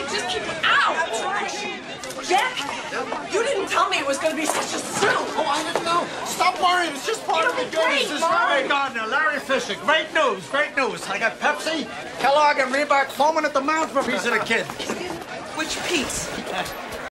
just keep out. Jack, you didn't tell me it was going to be such a soon. Oh, I didn't know. Stop worrying. It's just part of the game. Great, This is Mom. Larry Gardner, Larry Fisher. Great news, great news. I got Pepsi, Kellogg, and Reebok foaming at the mouth for a piece of the kid. Which piece?